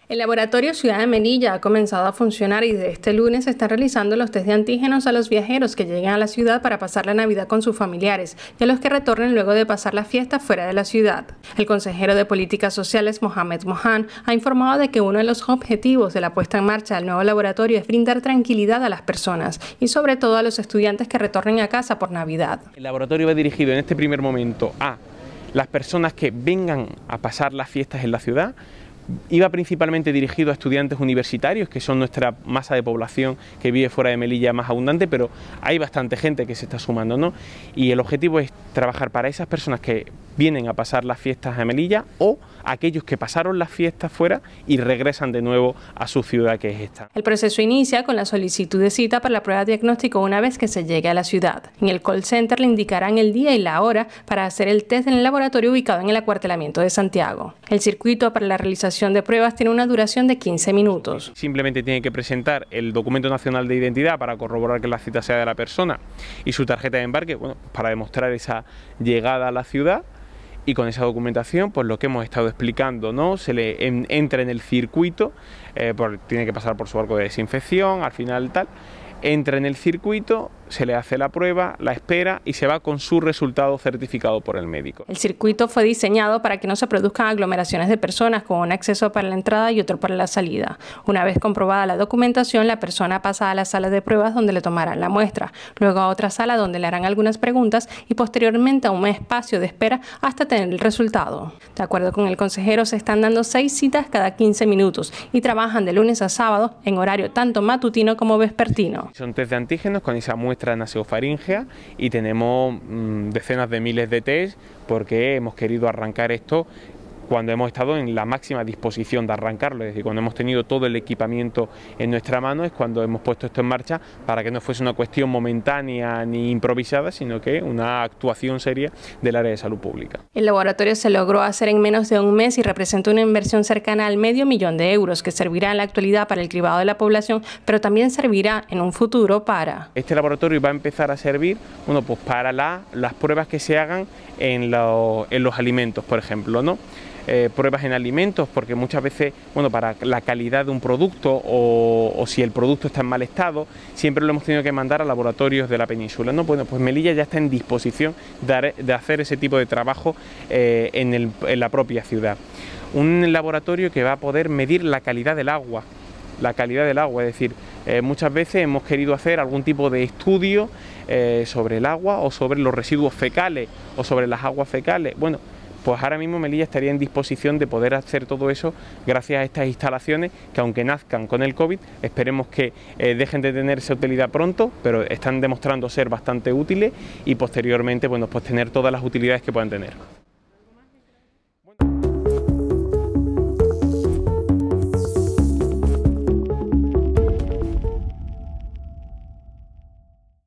El laboratorio Ciudad de Melilla ha comenzado a funcionar y desde este lunes se están realizando los test de antígenos a los viajeros que lleguen a la ciudad para pasar la Navidad con sus familiares y a los que retornen luego de pasar la fiesta fuera de la ciudad. El consejero de Políticas Sociales, Mohamed Mohan, ha informado de que uno de los objetivos de la puesta en marcha del nuevo laboratorio es brindar tranquilidad a las personas y sobre todo a los estudiantes que retornen a casa por Navidad. El laboratorio va dirigido en este primer momento a las personas que vengan a pasar las fiestas en la ciudad. Iba principalmente dirigido a estudiantes universitarios, que son nuestra masa de población que vive fuera de Melilla más abundante, pero hay bastante gente que se está sumando, ¿no? Y el objetivo es trabajar para esas personas que vienen a pasar las fiestas a Melilla o aquellos que pasaron las fiestas fuera y regresan de nuevo a su ciudad, que es esta. El proceso inicia con la solicitud de cita para la prueba de diagnóstico una vez que se llegue a la ciudad. En el call center le indicarán el día y la hora para hacer el test en el laboratorio ubicado en el acuartelamiento de Santiago. El circuito para la realización de pruebas tiene una duración de 15 minutos. Simplemente tiene que presentar el documento nacional de identidad para corroborar que la cita sea de la persona y su tarjeta de embarque, bueno, para demostrar esa llegada a la ciudad. Y con esa documentación, pues lo que hemos estado explicando, ¿no? Se le entra en el circuito, tiene que pasar por su arco de desinfección, al final tal, entra en el circuito, se le hace la prueba, la espera y se va con su resultado certificado por el médico. El circuito fue diseñado para que no se produzcan aglomeraciones de personas con un acceso para la entrada y otro para la salida. Una vez comprobada la documentación, la persona pasa a la sala de pruebas donde le tomarán la muestra, luego a otra sala donde le harán algunas preguntas y posteriormente a un espacio de espera hasta tener el resultado. De acuerdo con el consejero, se están dando 6 citas cada 15 minutos y trabajan de lunes a sábado en horario tanto matutino como vespertino. Son test de antígenos con esa muestra nasofaríngea y tenemos decenas de miles de test porque hemos querido arrancar esto cuando hemos estado en la máxima disposición de arrancarlo, es decir, cuando hemos tenido todo el equipamiento en nuestra mano es cuando hemos puesto esto en marcha para que no fuese una cuestión momentánea ni improvisada, sino que una actuación seria del área de salud pública. El laboratorio se logró hacer en menos de un mes y representa una inversión cercana al $500,000 de euros que servirá en la actualidad para el cribado de la población, pero también servirá en un futuro para... Este laboratorio va a empezar a servir, bueno, pues para las pruebas que se hagan en los alimentos, por ejemplo, ¿no? Pruebas en alimentos, porque muchas veces, bueno, para la calidad de un producto o si el producto está en mal estado, siempre lo hemos tenido que mandar a laboratorios de la península, ¿no? Bueno, pues Melilla ya está en disposición de hacer ese tipo de trabajo en la propia ciudad. Un laboratorio que va a poder medir la calidad del agua, es decir, muchas veces hemos querido hacer algún tipo de estudio sobre el agua o sobre los residuos fecales o sobre las aguas fecales. Bueno, pues ahora mismo Melilla estaría en disposición de poder hacer todo eso gracias a estas instalaciones que, aunque nazcan con el COVID, esperemos que dejen de tener esa utilidad pronto, pero están demostrando ser bastante útiles y posteriormente, bueno, pues tener todas las utilidades que puedan tener.